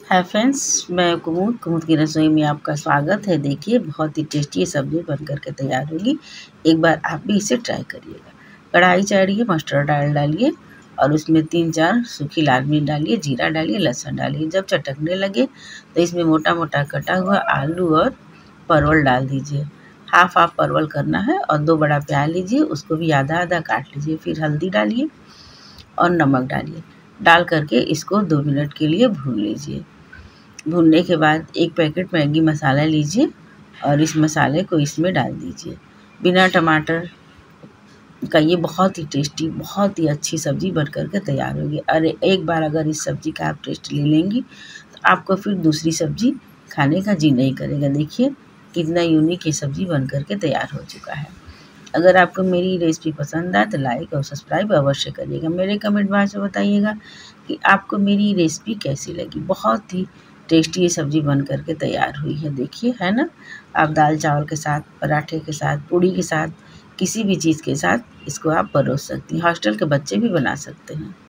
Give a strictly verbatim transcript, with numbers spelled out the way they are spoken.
Hi friends, मैं कुमुद कुमुद की रसोई में आपका स्वागत है। देखिए, बहुत ही टेस्टी सब्ज़ी बन कर के तैयार होगी। एक बार आप भी इसे ट्राई करिएगा। कढ़ाई चढ़िए, मस्टर्ड ऑयल डालिए और उसमें तीन चार सूखी लाल मिर्च डालिए, जीरा डालिए, लहसुन डालिए। जब चटकने लगे तो इसमें मोटा मोटा कटा हुआ आलू और परवल डाल दीजिए। हाफ हाफ परवल करना है और दो बड़ा प्याज लीजिए, उसको भी आधा आधा काट लीजिए। फिर हल्दी डालिए और नमक डालिए। डाल करके इसको दो मिनट के लिए भून लीजिए। भूनने के बाद एक पैकेट मैगी मसाला लीजिए और इस मसाले को इसमें डाल दीजिए। बिना टमाटर का ये बहुत ही टेस्टी, बहुत ही अच्छी सब्ज़ी बन कर के तैयार होगी। अरे एक बार अगर इस सब्ज़ी का आप टेस्ट ले लेंगी तो आपको फिर दूसरी सब्ज़ी खाने का जी नहीं करेगा। देखिए कितना यूनिक ये सब्ज़ी बन कर के तैयार हो चुका है। अगर आपको मेरी रेसिपी पसंद आए तो लाइक और सब्सक्राइब अवश्य करिएगा। मेरे कमेंट बॉक्स में बताइएगा कि आपको मेरी रेसिपी कैसी लगी। बहुत ही टेस्टी ये सब्ज़ी बन कर के तैयार हुई है। देखिए, है ना। आप दाल चावल के साथ, पराठे के साथ, पूड़ी के साथ, किसी भी चीज़ के साथ इसको आप परोस सकती हैं। हॉस्टल के बच्चे भी बना सकते हैं।